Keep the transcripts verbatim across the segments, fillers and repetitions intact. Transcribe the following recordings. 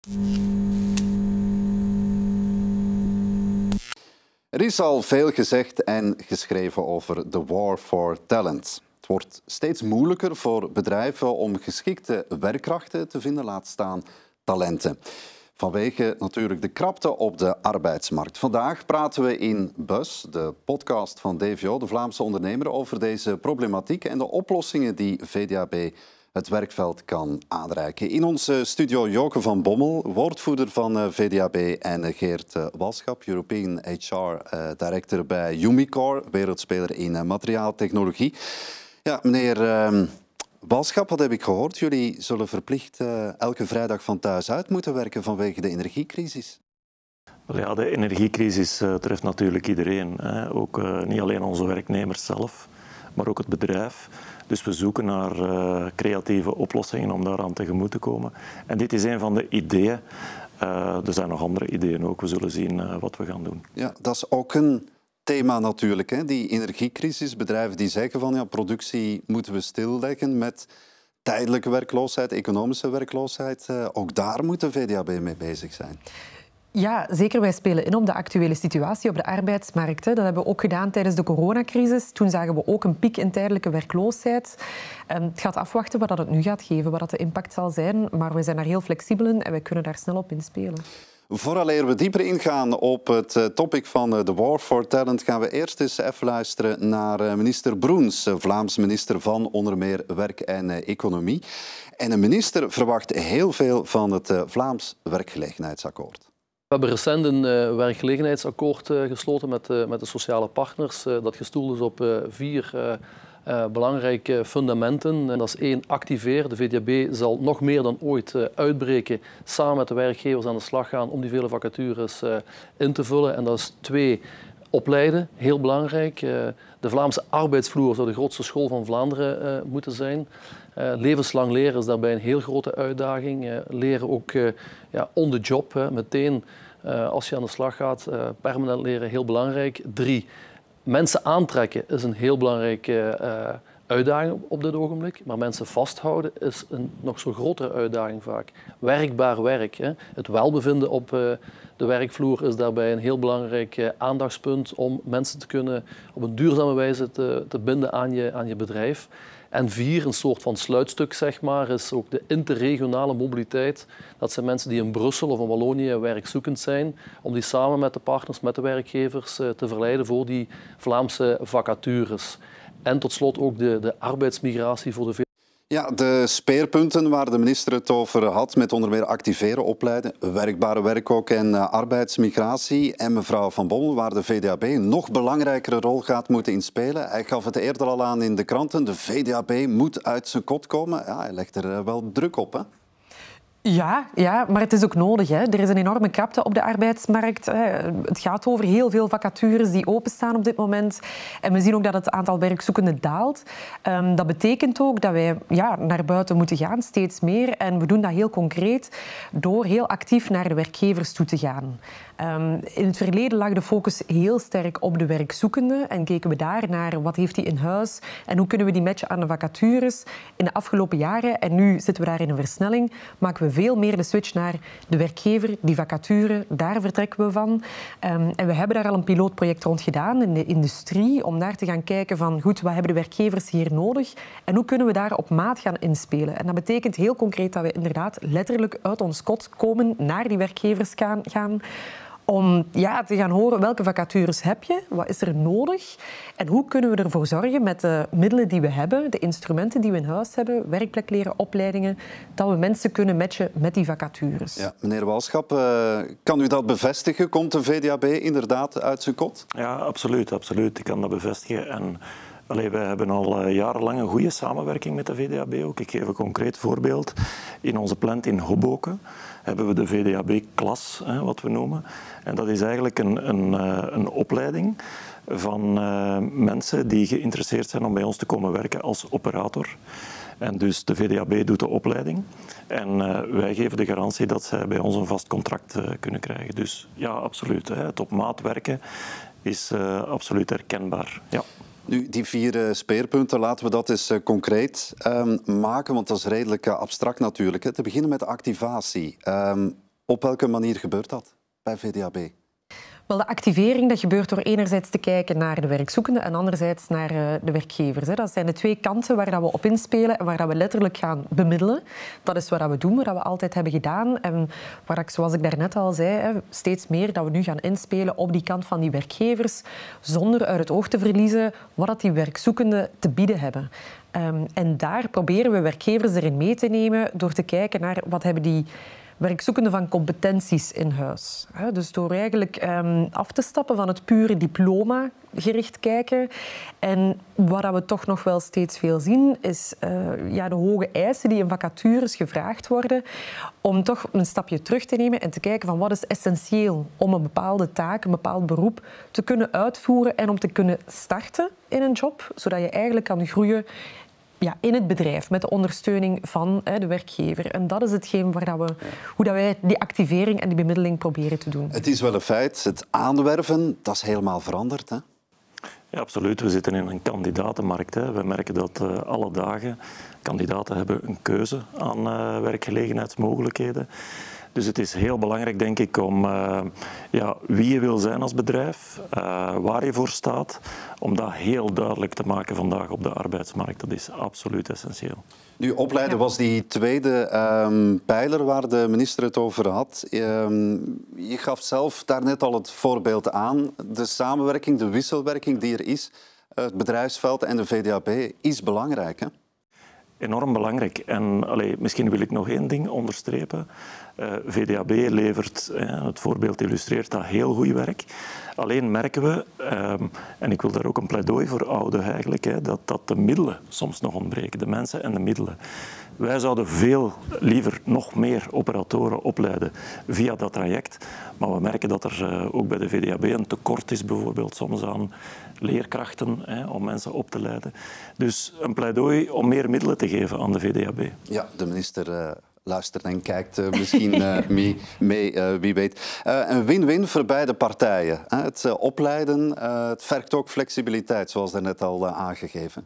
Er is al veel gezegd en geschreven over de war for talent. Het wordt steeds moeilijker voor bedrijven om geschikte werkkrachten te vinden, laat staan talenten. Vanwege natuurlijk de krapte op de arbeidsmarkt. Vandaag praten we in Buzz, de podcast van D V O, de Vlaamse ondernemer, over deze problematiek en de oplossingen die V D A B het werkveld kan aanreiken. In onze studio Joke van Bommel, woordvoerder van V D A B, en Geert Walschap, European H R Director bij Umicore, wereldspeler in materiaaltechnologie. Ja, meneer uh, Walschap, wat heb ik gehoord? Jullie zullen verplicht uh, elke vrijdag van thuis uit moeten werken vanwege de energiecrisis. Ja, de energiecrisis uh, treft natuurlijk iedereen. Hè. Ook uh, niet alleen onze werknemers zelf, maar ook het bedrijf. Dus we zoeken naar uh, creatieve oplossingen om daaraan tegemoet te komen. En dit is een van de ideeën. Uh, er zijn nog andere ideeën ook. We zullen zien uh, wat we gaan doen. Ja, dat is ook een thema natuurlijk, hè? Die energiecrisis. Bedrijven die zeggen van ja, productie moeten we stilleggen met tijdelijke werkloosheid, economische werkloosheid. Uh, ook daar moet de V D A B mee bezig zijn. Ja, zeker. Wij spelen in op de actuele situatie op de arbeidsmarkt. Dat hebben we ook gedaan tijdens de coronacrisis. Toen zagen we ook een piek in tijdelijke werkloosheid. Het gaat afwachten wat het nu gaat geven, wat de impact zal zijn. Maar we zijn daar heel flexibel in en wij kunnen daar snel op inspelen. Vooraleer we dieper ingaan op het topic van de war for talent, gaan we eerst eens even luisteren naar minister Broens, Vlaams minister van onder meer Werk en Economie. En een minister verwacht heel veel van het Vlaams werkgelegenheidsakkoord. We hebben recent een uh, werkgelegenheidsakkoord uh, gesloten met, uh, met de sociale partners. Uh, dat gestoeld is op uh, vier uh, uh, belangrijke fundamenten. En dat is één, activeer. De V D A B zal nog meer dan ooit uh, uitbreken, samen met de werkgevers aan de slag gaan om die vele vacatures uh, in te vullen. En dat is twee, opleiden, heel belangrijk. Uh, de Vlaamse arbeidsvloer zou de grootste school van Vlaanderen uh, moeten zijn. Uh, levenslang leren is daarbij een heel grote uitdaging. Uh, leren ook uh, ja, on the job, hè, meteen uh, als je aan de slag gaat. Uh, permanent leren, heel belangrijk. Drie, mensen aantrekken is een heel belangrijke uh, uitdaging op dit ogenblik. Maar mensen vasthouden is een nog zo grotere uitdaging vaak. Werkbaar werk. Hè. Het welbevinden op uh, de werkvloer is daarbij een heel belangrijk uh, aandachtspunt om mensen te kunnen op een duurzame wijze te, te binden aan je, aan je bedrijf. En vier, een soort van sluitstuk, zeg maar, is ook de interregionale mobiliteit. Dat zijn mensen die in Brussel of in Wallonië werkzoekend zijn, om die samen met de partners, met de werkgevers te verleiden voor die Vlaamse vacatures. En tot slot ook de, de arbeidsmigratie voor de. Ja, de speerpunten waar de minister het over had, met onder meer activeren, opleiden, werkbare werk ook en uh, arbeidsmigratie. En mevrouw Van Bommel, waar de V D A B een nog belangrijkere rol gaat moeten inspelen. Hij gaf het eerder al aan in de kranten, de V D A B moet uit zijn kot komen. Ja, hij legt er uh, wel druk op, hè? Ja, ja, maar het is ook nodig. Hè. Er is een enorme krapte op de arbeidsmarkt. Hè. Het gaat over heel veel vacatures die openstaan op dit moment. En we zien ook dat het aantal werkzoekenden daalt. Um, dat betekent ook dat wij ja, naar buiten moeten gaan, steeds meer. En we doen dat heel concreet door heel actief naar de werkgevers toe te gaan. Um, in het verleden lag de focus heel sterk op de werkzoekende en keken we daar naar wat heeft hij in huis en hoe kunnen we die matchen aan de vacatures. In de afgelopen jaren, en nu zitten we daar in een versnelling, maken we veel meer de switch naar de werkgever, die vacature, daar vertrekken we van. Um, en we hebben daar al een pilootproject rond gedaan in de industrie, om daar te gaan kijken van, goed, wat hebben de werkgevers hier nodig en hoe kunnen we daar op maat gaan inspelen. En dat betekent heel concreet dat we inderdaad letterlijk uit ons kot komen, naar die werkgevers gaan, gaan om ja, te gaan horen welke vacatures heb je, wat is er nodig en hoe kunnen we ervoor zorgen met de middelen die we hebben, de instrumenten die we in huis hebben, werkplek leren, opleidingen, dat we mensen kunnen matchen met die vacatures. Ja, meneer Walschap, uh, kan u dat bevestigen? Komt de V D A B inderdaad uit zijn kot? Ja, absoluut, absoluut. Ik kan dat bevestigen. En Allee, wij hebben al uh, jarenlang een goede samenwerking met de V D A B ook. Ik geef een concreet voorbeeld. In onze plant in Hoboken hebben we de V D A B-klas, hè, wat we noemen. En dat is eigenlijk een, een, uh, een opleiding van uh, mensen die geïnteresseerd zijn om bij ons te komen werken als operator. En dus de V D A B doet de opleiding en uh, wij geven de garantie dat zij bij ons een vast contract uh, kunnen krijgen. Dus ja, absoluut. Hè. Het op maat werken is uh, absoluut herkenbaar. Ja. Nu, die vier uh, speerpunten, laten we dat eens uh, concreet um, maken, want dat is redelijk uh, abstract natuurlijk. Hè. Te beginnen met de activatie. Um, Op welke manier gebeurt dat bij V D A B? Wel, de activering dat gebeurt door enerzijds te kijken naar de werkzoekenden en anderzijds naar de werkgevers. Dat zijn de twee kanten waar we op inspelen en waar we letterlijk gaan bemiddelen. Dat is wat we doen, wat we altijd hebben gedaan. En waar ik, zoals ik daarnet al zei, steeds meer dat we nu gaan inspelen op die kant van die werkgevers, zonder uit het oog te verliezen wat die werkzoekenden te bieden hebben. Um, en daar proberen we werkgevers erin mee te nemen door te kijken naar wat hebben die werkzoekenden van competenties in huis. Dus door eigenlijk um, af te stappen van het pure diploma gericht kijken. En wat we toch nog wel steeds veel zien, is uh, ja, de hoge eisen die in vacatures gevraagd worden, om toch een stapje terug te nemen en te kijken van wat is essentieel om een bepaalde taak, een bepaald beroep te kunnen uitvoeren en om te kunnen starten in een job, zodat je eigenlijk kan groeien Ja, in het bedrijf, met de ondersteuning van hè, de werkgever. En dat is hetgeen waar dat we, hoe dat wij die activering en die bemiddeling proberen te doen. Het is wel een feit, het aanwerven, dat is helemaal veranderd, hè? Ja, absoluut. We zitten in een kandidatenmarkt. Hè. We merken dat uh, alle dagen kandidaten hebben een keuze aan uh, werkgelegenheidsmogelijkheden. Dus het is heel belangrijk, denk ik, om uh, ja, wie je wil zijn als bedrijf, uh, waar je voor staat, om dat heel duidelijk te maken vandaag op de arbeidsmarkt. Dat is absoluut essentieel. Nu, opleiden was die tweede um, pijler waar de minister het over had. Um, je gaf zelf daarnet al het voorbeeld aan. De samenwerking, de wisselwerking die er is, het bedrijfsveld en de V D A B, is belangrijk, hè? Enorm belangrijk. En allee, misschien wil ik nog één ding onderstrepen. Uh, V D A B levert, eh, het voorbeeld illustreert dat, heel goed werk. Alleen merken we, um, en ik wil daar ook een pleidooi voor houden eigenlijk, hè, dat, dat de middelen soms nog ontbreken, de mensen en de middelen. Wij zouden veel liever nog meer operatoren opleiden via dat traject. Maar we merken dat er uh, ook bij de V D A B een tekort is, bijvoorbeeld soms aan leerkrachten, hè, om mensen op te leiden. Dus een pleidooi om meer middelen te geven aan de V D A B. Ja, de minister uh, luistert en kijkt uh, misschien uh, mee, mee uh, wie weet. Uh, een win-win voor beide partijen. Hè? Het uh, opleiden, uh, het vergt ook flexibiliteit, zoals daarnet al uh, aangegeven.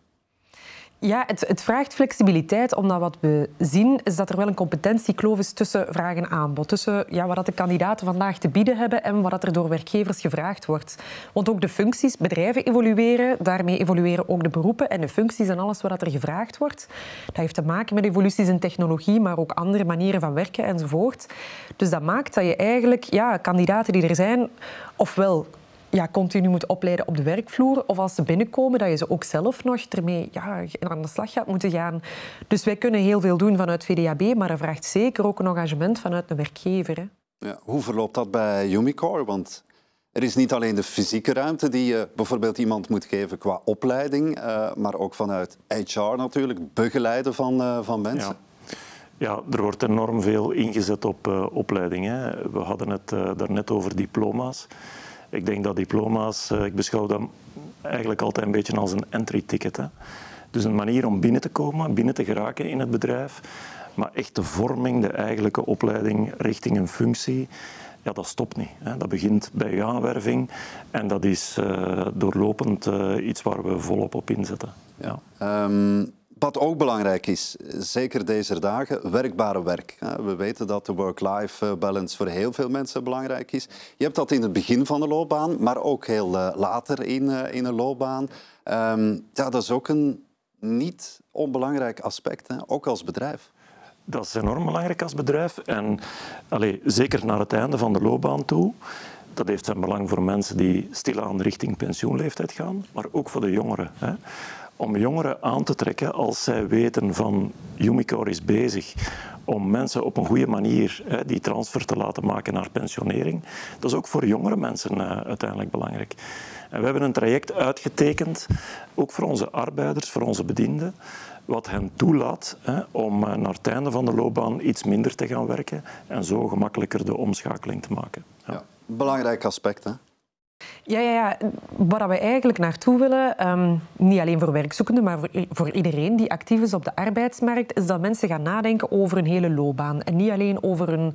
Ja, het, het vraagt flexibiliteit, omdat wat we zien is dat er wel een competentiekloof is tussen vraag en aanbod. Tussen ja, wat de kandidaten vandaag te bieden hebben en wat er door werkgevers gevraagd wordt. Want ook de functies, bedrijven evolueren, daarmee evolueren ook de beroepen en de functies en alles wat er gevraagd wordt. Dat heeft te maken met evoluties in technologie, maar ook andere manieren van werken enzovoort. Dus dat maakt dat je eigenlijk ja, kandidaten die er zijn, ofwel ja, continu moet opleiden op de werkvloer, of als ze binnenkomen, dat je ze ook zelf nog ermee ja, aan de slag gaat moeten gaan. Dus wij kunnen heel veel doen vanuit V D A B, maar dat vraagt zeker ook een engagement vanuit de werkgever. Hè. Ja, hoe verloopt dat bij Umicore? Want er is niet alleen de fysieke ruimte die je bijvoorbeeld iemand moet geven qua opleiding, uh, maar ook vanuit H R natuurlijk, begeleiden van, uh, van mensen. Ja. Ja, er wordt enorm veel ingezet op uh, opleiding. Hè. We hadden het uh, daarnet over diploma's. Ik denk dat diploma's, ik beschouw dat eigenlijk altijd een beetje als een entry ticket. Hè. Dus een manier om binnen te komen, binnen te geraken in het bedrijf. Maar echt de vorming, de eigenlijke opleiding richting een functie, ja, dat stopt niet. Hè. Dat begint bij uw aanwerving en dat is uh, doorlopend uh, iets waar we volop op inzetten. Ja. Um... Wat ook belangrijk is, zeker deze dagen, werkbare werk. We weten dat de work-life balance voor heel veel mensen belangrijk is. Je hebt dat in het begin van de loopbaan, maar ook heel later in, in een loopbaan. Um, ja, dat is ook een niet onbelangrijk aspect, hè? Ook als bedrijf. Dat is enorm belangrijk als bedrijf. En allez, zeker naar het einde van de loopbaan toe. Dat heeft zijn belang voor mensen die stilaan richting pensioenleeftijd gaan, maar ook voor de jongeren. Hè. Om jongeren aan te trekken als zij weten van Umicore is bezig om mensen op een goede manier hè, die transfer te laten maken naar pensionering. Dat is ook voor jongere mensen uh, uiteindelijk belangrijk. En we hebben een traject uitgetekend, ook voor onze arbeiders, voor onze bedienden, wat hen toelaat hè, om uh, naar het einde van de loopbaan iets minder te gaan werken en zo gemakkelijker de omschakeling te maken. Ja. Ja, belangrijk aspect, hè? Ja, ja, ja, waar we eigenlijk naartoe willen, um, niet alleen voor werkzoekenden, maar voor, voor iedereen die actief is op de arbeidsmarkt, is dat mensen gaan nadenken over een hele loopbaan. En niet alleen over een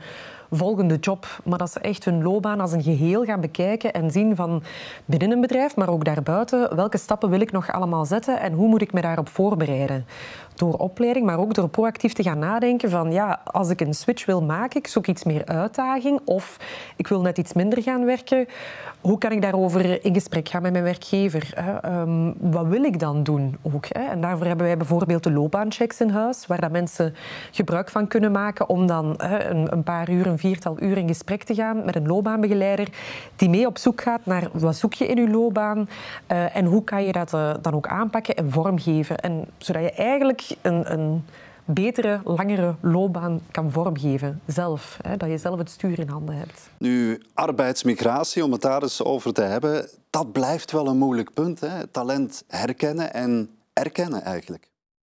volgende job, maar dat ze echt hun loopbaan als een geheel gaan bekijken en zien van binnen een bedrijf, maar ook daarbuiten, welke stappen wil ik nog allemaal zetten en hoe moet ik me daarop voorbereiden. Door opleiding, maar ook door proactief te gaan nadenken van ja, als ik een switch wil maken, ik zoek iets meer uitdaging of ik wil net iets minder gaan werken, hoe kan ik daarover in gesprek gaan met mijn werkgever? Hè? Um, wat wil ik dan doen ook? Hè? En daarvoor hebben wij bijvoorbeeld de loopbaanchecks in huis, waar dat mensen gebruik van kunnen maken om dan hè, een, een paar uur, een viertal uur in gesprek te gaan met een loopbaanbegeleider die mee op zoek gaat naar wat zoek je in je loopbaan uh, en hoe kan je dat uh, dan ook aanpakken en vormgeven. En zodat je eigenlijk een, een betere, langere loopbaan kan vormgeven. Zelf, hè, dat je zelf het stuur in handen hebt. Nu, arbeidsmigratie, om het daar eens over te hebben, dat blijft wel een moeilijk punt. Hè? Talent herkennen en erkennen eigenlijk.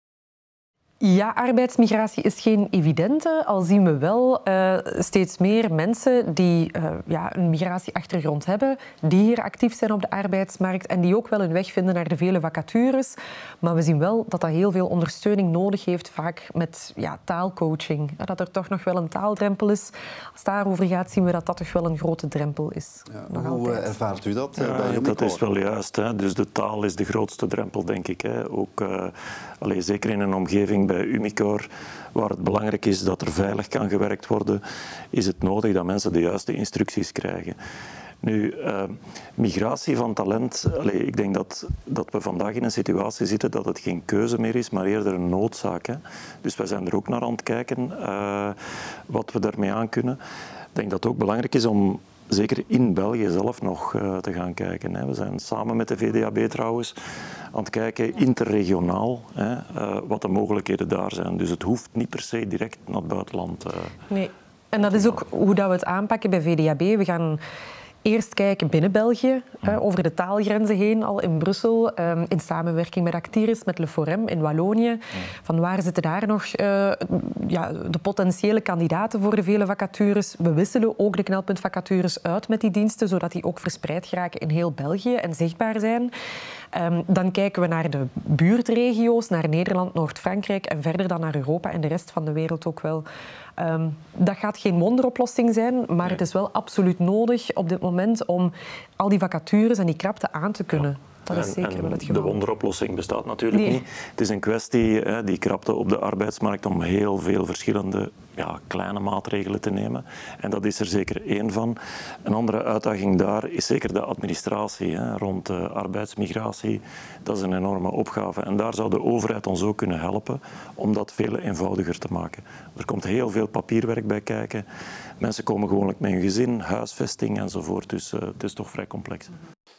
Ja, arbeidsmigratie is geen evidente, al zien we wel uh, steeds meer mensen die uh, ja, een migratieachtergrond hebben, die hier actief zijn op de arbeidsmarkt en die ook wel een weg vinden naar de vele vacatures. Maar we zien wel dat dat heel veel ondersteuning nodig heeft, vaak met ja, taalcoaching. Dat er toch nog wel een taaldrempel is. Als het daarover gaat, zien we dat dat toch wel een grote drempel is. Ja, hoe altijd. ervaart u dat? Ja, bij dat is wel juist. Hè. Dus de taal is de grootste drempel, denk ik. Hè. Ook, uh, allez, zeker in een omgeving bij Umicore, waar het belangrijk is dat er veilig kan gewerkt worden, is het nodig dat mensen de juiste instructies krijgen. Nu, uh, migratie van talent, allez, ik denk dat, dat we vandaag in een situatie zitten dat het geen keuze meer is, maar eerder een noodzaak. Hè. Dus wij zijn er ook naar aan het kijken uh, wat we daarmee aan kunnen. Ik denk dat het ook belangrijk is om zeker in België zelf nog uh, te gaan kijken. Hè. We zijn samen met de V D A B trouwens aan het kijken, interregionaal, hè, uh, wat de mogelijkheden daar zijn. Dus het hoeft niet per se direct naar het buitenland. Uh, nee, en dat is ook hoe dat we het aanpakken bij V D A B. We gaan eerst kijken binnen België, uh, over de taalgrenzen heen, al in Brussel, um, in samenwerking met Actiris, met Le Forum in Wallonië. Ja. Van waar zitten daar nog uh, ja, de potentiële kandidaten voor de vele vacatures? We wisselen ook de knelpuntvacatures uit met die diensten, zodat die ook verspreid geraken in heel België en zichtbaar zijn. Um, dan kijken we naar de buurtregio's, naar Nederland, Noord-Frankrijk en verder dan naar Europa en de rest van de wereld ook wel. Um, dat gaat geen wonderoplossing zijn, maar nee. Het is wel absoluut nodig op dit moment om al die vacatures en die krapte aan te kunnen. Ja. Dat is zeker en, wel het geval. De wonderoplossing bestaat natuurlijk nee. niet. Het is een kwestie, hè, die krapte op de arbeidsmarkt, om heel veel verschillende ja, kleine maatregelen te nemen. En dat is er zeker één van. Een andere uitdaging daar is zeker de administratie hè, rond uh, arbeidsmigratie. Dat is een enorme opgave. En daar zou de overheid ons ook kunnen helpen om dat veel eenvoudiger te maken. Er komt heel veel papierwerk bij kijken. Mensen komen gewoonlijk met hun gezin, huisvesting enzovoort. Dus uh, het is toch vrij complex.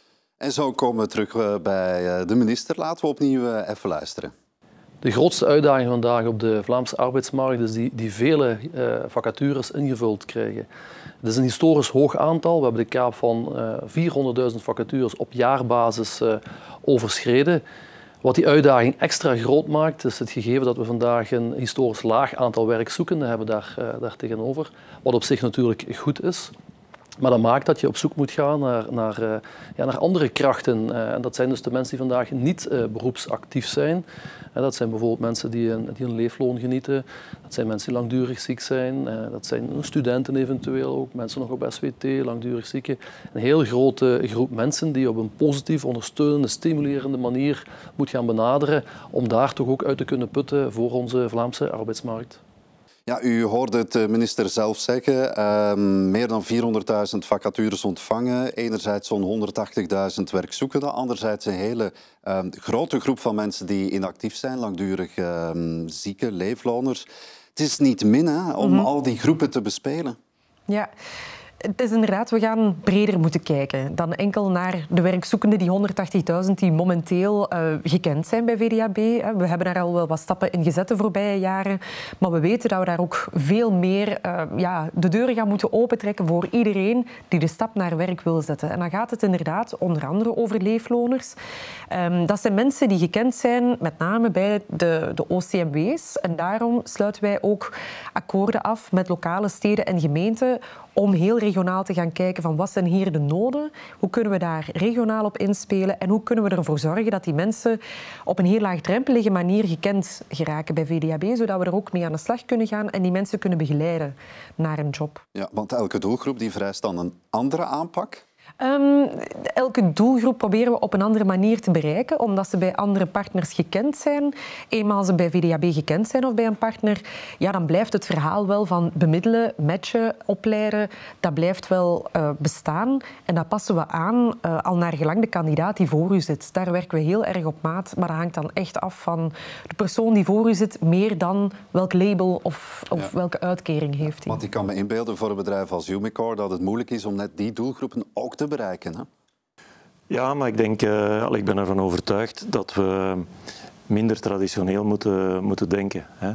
En zo komen we terug bij de minister. Laten we opnieuw even luisteren. De grootste uitdaging vandaag op de Vlaamse arbeidsmarkt is die, die vele uh, vacatures ingevuld krijgen. Het is een historisch hoog aantal. We hebben de kaap van uh, vierhonderdduizend vacatures op jaarbasis uh, overschreden. Wat die uitdaging extra groot maakt, is het gegeven dat we vandaag een historisch laag aantal werkzoekenden hebben daar, uh, daar tegenover. Wat op zich natuurlijk goed is. Maar dat maakt dat je op zoek moet gaan naar, naar, uh, ja, naar andere krachten. Uh, en dat zijn dus de mensen die vandaag niet uh, beroepsactief zijn. Uh, dat zijn bijvoorbeeld mensen die een, die een leefloon genieten. Dat zijn mensen die langdurig ziek zijn. Uh, dat zijn studenten eventueel ook. Mensen nog op S W T, langdurig zieken. Een heel grote groep mensen die op een positieve, ondersteunende, stimulerende manier moet gaan benaderen. Om daar toch ook uit te kunnen putten voor onze Vlaamse arbeidsmarkt. Ja, u hoorde het de minister zelf zeggen. Uh, meer dan vierhonderdduizend vacatures ontvangen. Enerzijds zo'n honderdtachtigduizend werkzoekenden. Anderzijds een hele uh, grote groep van mensen die inactief zijn. Langdurig uh, zieke, leefloners. Het is niet min hè, om mm-hmm. al die groepen te bespelen. Ja. Het is inderdaad, we gaan breder moeten kijken dan enkel naar de werkzoekenden, die honderdtachtigduizend die momenteel uh, gekend zijn bij V D A B. We hebben daar al wel wat stappen in gezet de voorbije jaren, maar we weten dat we daar ook veel meer uh, ja, de deuren gaan moeten opentrekken voor iedereen die de stap naar werk wil zetten. En dan gaat het inderdaad onder andere over leefloners. Um, dat zijn mensen die gekend zijn met name bij de, de O C M W's en daarom sluiten wij ook akkoorden af met lokale steden en gemeenten om heel regionaal regionaal te gaan kijken van wat zijn hier de noden, hoe kunnen we daar regionaal op inspelen en hoe kunnen we ervoor zorgen dat die mensen op een heel laagdrempelige manier gekend geraken bij V D A B, zodat we er ook mee aan de slag kunnen gaan en die mensen kunnen begeleiden naar een job. Ja, want elke doelgroep die vereist dan een andere aanpak? Um, elke doelgroep proberen we op een andere manier te bereiken, omdat ze bij andere partners gekend zijn. Eenmaal ze bij V D A B gekend zijn of bij een partner, ja, dan blijft het verhaal wel van bemiddelen, matchen, opleiden, dat blijft wel uh, bestaan. En dat passen we aan uh, al naar gelang de kandidaat die voor u zit. Daar werken we heel erg op maat, maar dat hangt dan echt af van de persoon die voor u zit, meer dan welk label of, of ja. welke uitkering heeft hij. Want ik kan me inbeelden voor een bedrijf als Umicore dat het moeilijk is om net die doelgroepen ook te bereiken. Hè? Ja, maar ik denk, uh, ik ben ervan overtuigd dat we minder traditioneel moeten, moeten denken. Hè.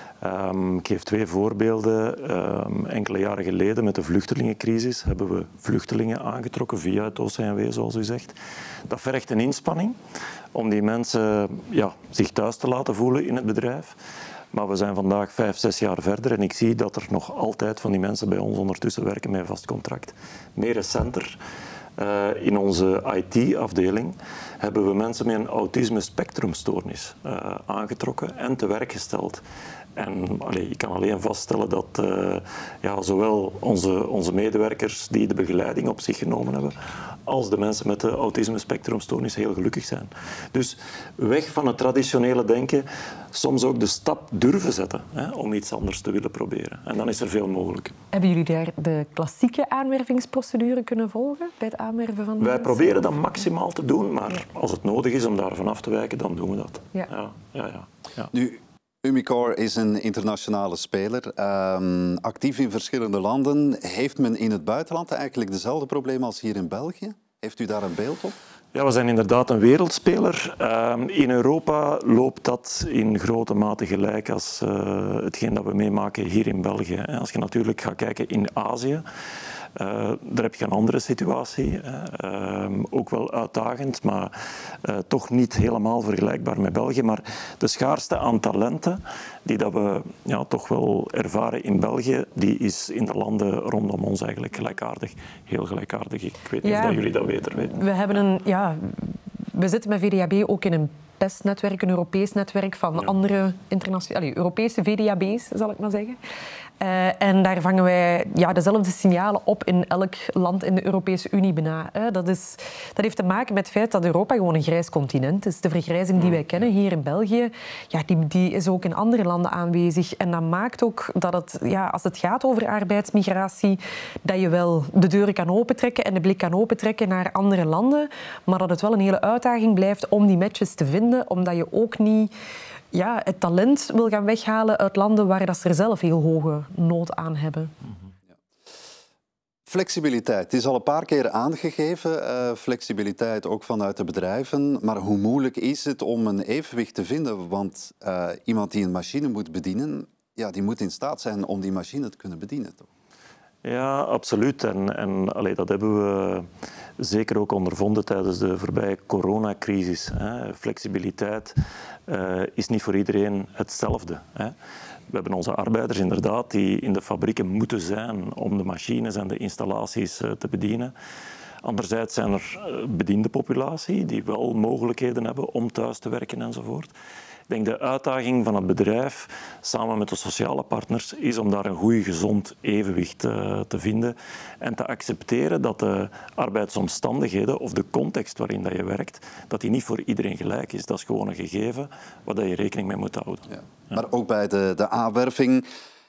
Um, ik geef twee voorbeelden. Um, enkele jaren geleden met de vluchtelingencrisis hebben we vluchtelingen aangetrokken via het O C M W, zoals u zegt. Dat vergt een inspanning om die mensen ja, zich thuis te laten voelen in het bedrijf. Maar we zijn vandaag vijf, zes jaar verder en ik zie dat er nog altijd van die mensen bij ons ondertussen werken met een vast contract. Meer recenter, uh, in onze I T-afdeling, hebben we mensen met een autisme-spectrumstoornis uh, aangetrokken en te werk gesteld. En allee, je kan alleen vaststellen dat uh, ja, zowel onze, onze medewerkers die de begeleiding op zich genomen hebben, als de mensen met de autisme-spectrumstoornis heel gelukkig zijn. Dus weg van het traditionele denken, soms ook de stap durven zetten hè, om iets anders te willen proberen. En dan is er veel mogelijk. Hebben jullie daar de klassieke aanwervingsprocedure kunnen volgen bij het aanwerven van Wij mensen? proberen dat maximaal te doen, maar ja. als het nodig is om daarvan af te wijken, dan doen we dat. Ja. Ja, ja, ja, ja. Nu, Umicore is een internationale speler, um, actief in verschillende landen. Heeft men in het buitenland eigenlijk dezelfde problemen als hier in België? Heeft u daar een beeld op? Ja, we zijn inderdaad een wereldspeler. Uh, in Europa loopt dat in grote mate gelijk als uh, hetgeen dat we meemaken hier in België. Als je natuurlijk gaat kijken in Azië, Uh, daar heb je een andere situatie, uh, ook wel uitdagend, maar uh, toch niet helemaal vergelijkbaar met België. Maar de schaarste aan talenten die dat we ja, toch wel ervaren in België, die is in de landen rondom ons eigenlijk gelijkaardig. Heel gelijkaardig. Ik weet niet ja, of dat jullie dat beter weten. We, hebben een, ja, we zitten met V D A B ook in een P E S-netwerk, een Europees netwerk van ja. andere internationale, Europese V D A B's, zal ik maar zeggen. Uh, en daar vangen wij ja, dezelfde signalen op in elk land in de Europese Unie bijna. Uh, dat, is, dat heeft te maken met het feit dat Europa gewoon een grijs continent is. De vergrijzing die wij kennen hier in België, ja, die, die is ook in andere landen aanwezig. En dat maakt ook dat het, ja, als het gaat over arbeidsmigratie, dat je wel de deuren kan opentrekken en de blik kan opentrekken naar andere landen, maar dat het wel een hele uitdaging blijft om die matches te vinden, omdat je ook niet ja, het talent wil gaan weghalen uit landen waar dat ze er zelf heel hoge nood aan hebben. Ja. Flexibiliteit, het is al een paar keer aangegeven. Uh, flexibiliteit ook vanuit de bedrijven. Maar hoe moeilijk is het om een evenwicht te vinden? Want uh, iemand die een machine moet bedienen, ja, die moet in staat zijn om die machine te kunnen bedienen, toch? Ja, absoluut. En, en allee, dat hebben we zeker ook ondervonden tijdens de voorbije coronacrisis. Hè. Flexibiliteit uh, is niet voor iedereen hetzelfde. Hè. We hebben onze arbeiders inderdaad die in de fabrieken moeten zijn om de machines en de installaties uh, te bedienen. Anderzijds zijn er bediende populatie die wel mogelijkheden hebben om thuis te werken enzovoort. Ik denk de uitdaging van het bedrijf, samen met de sociale partners, is om daar een goed, gezond evenwicht uh, te vinden en te accepteren dat de arbeidsomstandigheden of de context waarin dat je werkt, dat die niet voor iedereen gelijk is. Dat is gewoon een gegeven waar je rekening mee moet houden. Ja. Ja. Maar ook bij de, de aanwerving,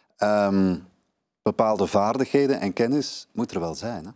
um, bepaalde vaardigheden en kennis moet er wel zijn, hè?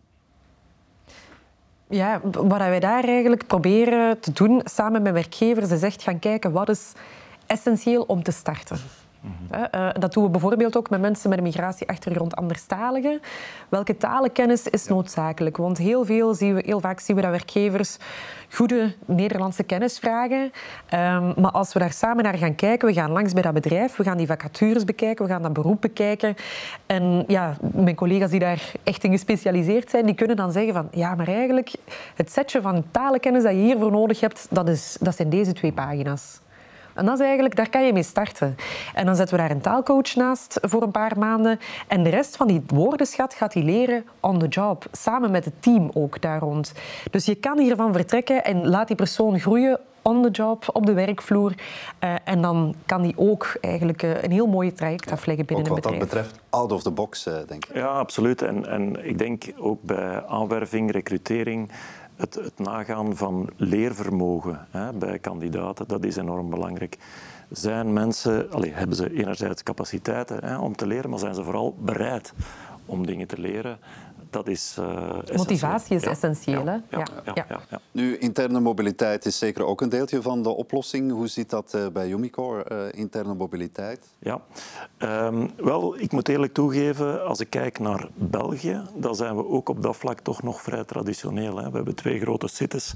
Ja, wat wij daar eigenlijk proberen te doen samen met werkgevers is echt gaan kijken wat is essentieel om te starten. Mm-hmm. uh, dat doen we bijvoorbeeld ook met mensen met een migratieachtergrond, anderstaligen. Welke talenkennis is noodzakelijk? Want heel, veel zien we, heel vaak zien we dat werkgevers goede Nederlandse kennis vragen. Um, maar als we daar samen naar gaan kijken, we gaan langs bij dat bedrijf, we gaan die vacatures bekijken, we gaan dat beroep bekijken. En ja, mijn collega's die daar echt in gespecialiseerd zijn, die kunnen dan zeggen van ja, maar eigenlijk het setje van talenkennis dat je hiervoor nodig hebt, dat, is, dat zijn deze twee pagina's. En dat is eigenlijk, daar kan je mee starten. En dan zetten we daar een taalcoach naast voor een paar maanden. En de rest van die woordenschat gaat hij leren on the job. Samen met het team ook daar rond. Dus je kan hiervan vertrekken en laat die persoon groeien on the job, op de werkvloer. Uh, en dan kan die ook eigenlijk uh, een heel mooie traject afleggen binnen ook een bedrijf. Wat dat betreft, out of the box, uh, denk ik. Ja, absoluut. En, en ik denk ook bij aanwerving, recrutering, het, het nagaan van leervermogen hè, bij kandidaten, dat is enorm belangrijk. Zijn mensen, allez, hebben ze enerzijds capaciteiten hè, om te leren, maar zijn ze vooral bereid om dingen te leren? Dat is uh, Motivatie is ja. essentieel. Ja. Hè? Ja. Ja. Ja. Ja. Ja. Nu, interne mobiliteit is zeker ook een deeltje van de oplossing. Hoe zit dat uh, bij Umicore, uh, interne mobiliteit? Ja, um, wel, ik moet eerlijk toegeven, als ik kijk naar België, dan zijn we ook op dat vlak toch nog vrij traditioneel. Hè. We hebben twee grote sites,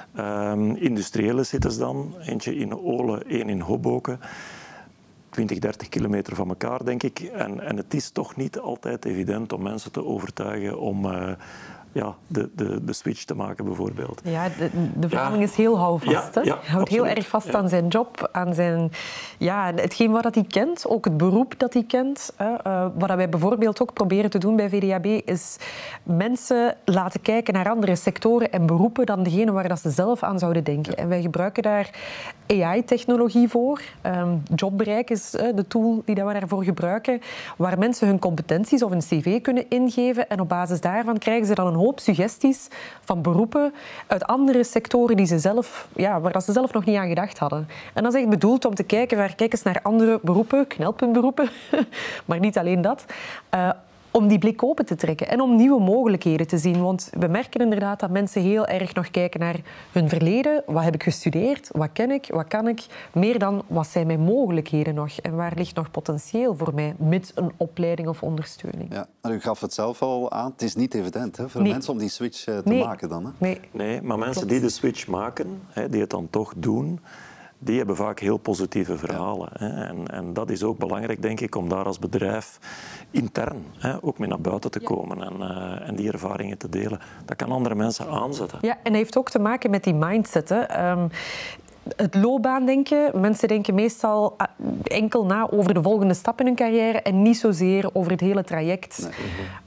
um, industriële sites dan, eentje in Ole, één in Hoboken. twintig, dertig kilometer van elkaar, denk ik. En, en het is toch niet altijd evident om mensen te overtuigen om uh, ja, de, de, de switch te maken, bijvoorbeeld. Ja, de, de Vlaming is heel houvast. Ja, hè? ja, Hij houdt absoluut. heel erg vast Ja. aan zijn job, aan zijn, ja, hetgeen wat hij kent, ook het beroep dat hij kent. Hè. Uh, wat wij bijvoorbeeld ook proberen te doen bij V D A B is mensen laten kijken naar andere sectoren en beroepen dan degene waar dat ze zelf aan zouden denken. Ja. En wij gebruiken daar A I-technologie voor. Um, Jobbereik is uh, de tool die dat we daarvoor gebruiken, waar mensen hun competenties of een cv kunnen ingeven en op basis daarvan krijgen ze dan een hoop suggesties van beroepen uit andere sectoren die ze zelf, ja, waar ze zelf nog niet aan gedacht hadden. En dat is echt bedoeld om te kijken, waar, kijk eens naar andere beroepen, knelpuntberoepen, maar niet alleen dat, uh, om die blik open te trekken en om nieuwe mogelijkheden te zien. Want we merken inderdaad dat mensen heel erg nog kijken naar hun verleden. Wat heb ik gestudeerd? Wat ken ik? Wat kan ik? Meer dan wat zijn mijn mogelijkheden nog? En waar ligt nog potentieel voor mij met een opleiding of ondersteuning? Ja, u gaf het zelf al aan. Het is niet evident hè, voor nee. mensen om die switch uh, te nee. maken dan. Hè? Nee. nee, maar mensen die de switch maken, hè, die het dan toch doen, die hebben vaak heel positieve verhalen. Ja. Hè. En, en dat is ook belangrijk, denk ik, om daar als bedrijf intern hè, ook mee naar buiten te komen en, uh, en die ervaringen te delen. Dat kan andere mensen aanzetten. Ja, en dat heeft ook te maken met die mindset. Hè. Um, het loopbaandenken. Mensen denken meestal enkel na over de volgende stap in hun carrière en niet zozeer over het hele traject. Nee.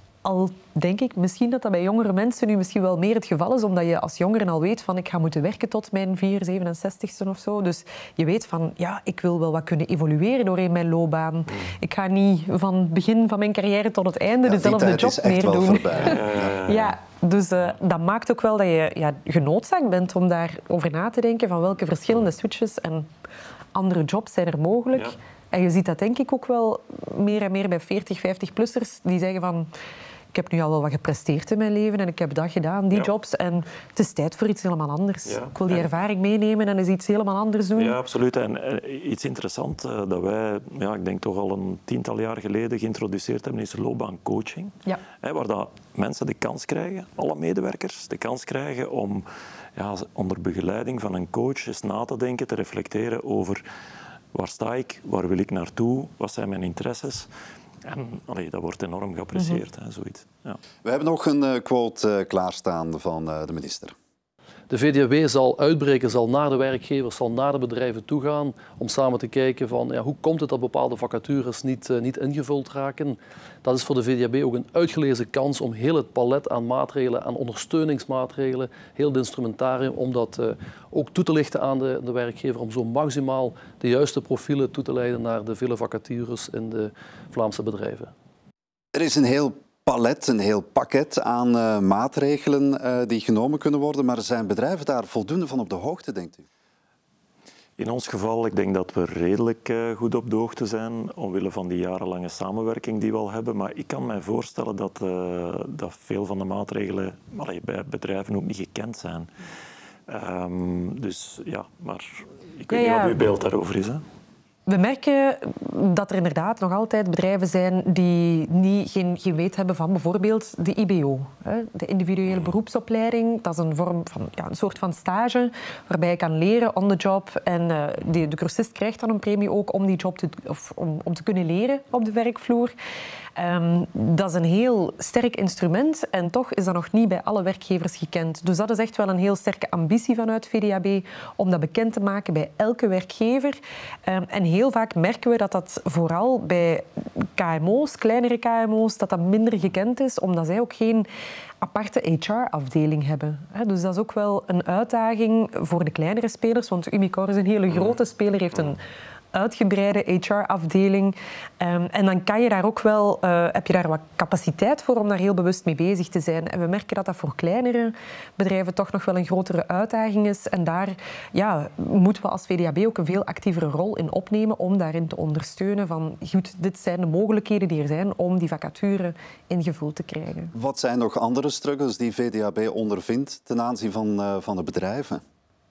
Al denk ik misschien dat dat bij jongere mensen nu misschien wel meer het geval is, omdat je als jongere al weet van ik ga moeten werken tot mijn vier, zevenenzestigste of zo. Dus je weet van ja, ik wil wel wat kunnen evolueren doorheen mijn loopbaan. Mm. Ik ga niet van het begin van mijn carrière tot het einde ja, dezelfde job meer doen. Voorbij, ja, ja, dus uh, dat maakt ook wel dat je ja, genoodzaakt bent om daarover na te denken van welke verschillende switches en andere jobs zijn er mogelijk. Ja. En je ziet dat denk ik ook wel meer en meer bij veertig, vijftig-plussers die zeggen van ik heb nu al wel wat gepresteerd in mijn leven en ik heb dat gedaan, die ja. jobs. En het is tijd voor iets helemaal anders. Ja. Ik wil die ervaring meenemen en eens iets helemaal anders doen. Ja, absoluut. En uh, iets interessants uh, dat wij, ja, ik denk toch al een tiental jaar geleden geïntroduceerd hebben, is loopbaancoaching. Ja. Hè, waar dat mensen de kans krijgen, alle medewerkers, de kans krijgen om ja, onder begeleiding van een coach eens na te denken, te reflecteren over waar sta ik, waar wil ik naartoe, wat zijn mijn interesses. En allee, dat wordt enorm geapprecieerd, mm-hmm. hè, zoiets. Ja. We hebben nog een uh, quote uh, klaarstaan van uh, de minister. De V D A B zal uitbreken, zal naar de werkgevers, zal naar de bedrijven toe gaan om samen te kijken van ja, hoe komt het dat bepaalde vacatures niet, uh, niet ingevuld raken. Dat is voor de V D A B ook een uitgelezen kans om heel het palet aan maatregelen, aan ondersteuningsmaatregelen, heel het instrumentarium, om dat uh, ook toe te lichten aan de, de werkgever, om zo maximaal de juiste profielen toe te leiden naar de vele vacatures in de Vlaamse bedrijven. Er is een heel palet, een heel pakket aan uh, maatregelen uh, die genomen kunnen worden, maar zijn bedrijven daar voldoende van op de hoogte, denkt u? In ons geval, ik denk dat we redelijk uh, goed op de hoogte zijn, omwille van die jarenlange samenwerking die we al hebben. Maar ik kan mij voorstellen dat, uh, dat veel van de maatregelen allee, bij bedrijven ook niet gekend zijn. Um, dus ja, maar ik weet ja, niet ja. wat uw beeld daarover is. Hè? We merken dat er inderdaad nog altijd bedrijven zijn die niet, geen, geen weet hebben van bijvoorbeeld de I B O. De individuele beroepsopleiding. Dat is een vorm van ja, een soort van stage waarbij je kan leren on the job. En uh, de, de cursist krijgt dan een premie ook om die job te, of om, om te kunnen leren op de werkvloer. Um, dat is een heel sterk instrument en toch is dat nog niet bij alle werkgevers gekend. Dus dat is echt wel een heel sterke ambitie vanuit V D A B om dat bekend te maken bij elke werkgever. Um, en heel vaak merken we dat dat vooral bij K M O's, kleinere K M O's, dat dat minder gekend is, omdat zij ook geen aparte H R-afdeling hebben. Dus dat is ook wel een uitdaging voor de kleinere spelers, want Umicore is een hele grote speler, heeft een uitgebreide H R-afdeling. Um, en dan kan je daar ook wel, uh, heb je daar wat capaciteit voor om daar heel bewust mee bezig te zijn. En we merken dat dat voor kleinere bedrijven toch nog wel een grotere uitdaging is. En daar ja, moeten we als V D A B ook een veel actievere rol in opnemen om daarin te ondersteunen van, goed, dit zijn de mogelijkheden die er zijn om die vacature ingevuld te krijgen. Wat zijn nog andere struggles die V D A B ondervindt ten aanzien van, uh, van de bedrijven?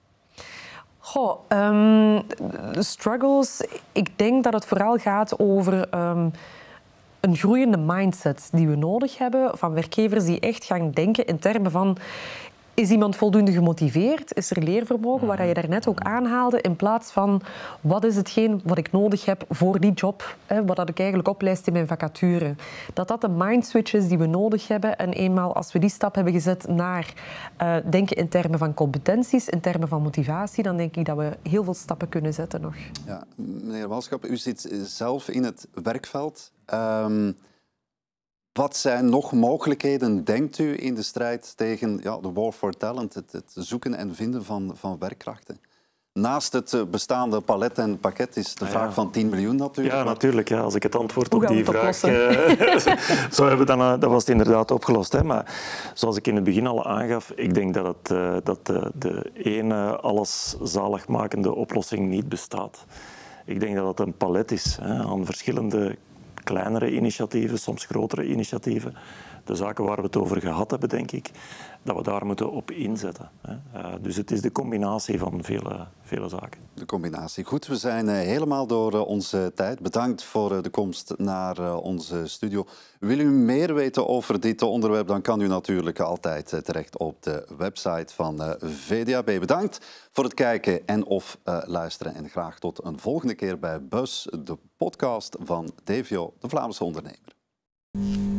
Goh, um, struggles. Ik denk dat het vooral gaat over um, een groeiende mindset die we nodig hebben van werkgevers die echt gaan denken in termen van: is iemand voldoende gemotiveerd? Is er leervermogen, waar je daarnet ook aanhaalde, in plaats van wat is hetgeen wat ik nodig heb voor die job, hè, wat ik eigenlijk oplijst in mijn vacature. Dat dat de mindswitch is die we nodig hebben. En eenmaal als we die stap hebben gezet naar uh, denken in termen van competenties, in termen van motivatie, dan denk ik dat we heel veel stappen kunnen zetten nog. Ja, meneer Walschap, u zit zelf in het werkveld. Um, Wat zijn nog mogelijkheden, denkt u, in de strijd tegen ja, de war for talent, het, het zoeken en vinden van, van werkkrachten? Naast het bestaande palet en pakket is de vraag ja. van tien miljoen natuurlijk. Ja, natuurlijk. Ja. Als ik het antwoord op die vraag uh, zou hebben, dan, uh, dan was het inderdaad opgelost. Hè. Maar zoals ik in het begin al aangaf, ik denk dat, het, uh, dat de, de ene alles zaligmakende oplossing niet bestaat. Ik denk dat het een palet is hè, aan verschillende kleinere initiatieven, soms grotere initiatieven. De zaken waar we het over gehad hebben, denk ik, dat we daar moeten op inzetten. Uh, dus het is de combinatie van vele, vele zaken. De combinatie. Goed, we zijn uh, helemaal door uh, onze tijd. Bedankt voor uh, de komst naar uh, onze studio. Wil u meer weten over dit onderwerp, dan kan u natuurlijk altijd uh, terecht op de website van uh, V D A B. Bedankt voor het kijken en of uh, luisteren. En graag tot een volgende keer bij Buzz, de podcast van D V O, de Vlaamse ondernemer.